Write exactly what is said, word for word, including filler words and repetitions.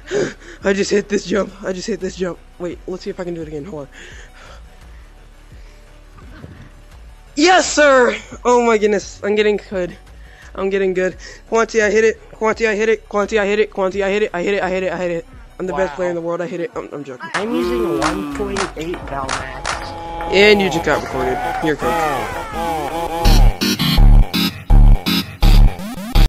I just hit this jump. I just hit this jump. Wait, let's see if I can do it again. Hold on. Yes, sir! Oh my goodness. I'm getting good. I'm getting good. Quanti, I hit it. Quanti, I hit it. Quanti, I hit it. Quanti, I hit it. I hit it. I hit it. I hit it. I'm the wow. best player in the world. I hit it. I'm, I'm joking. I'm using one point eight Valmax. And you just got recorded. You're good.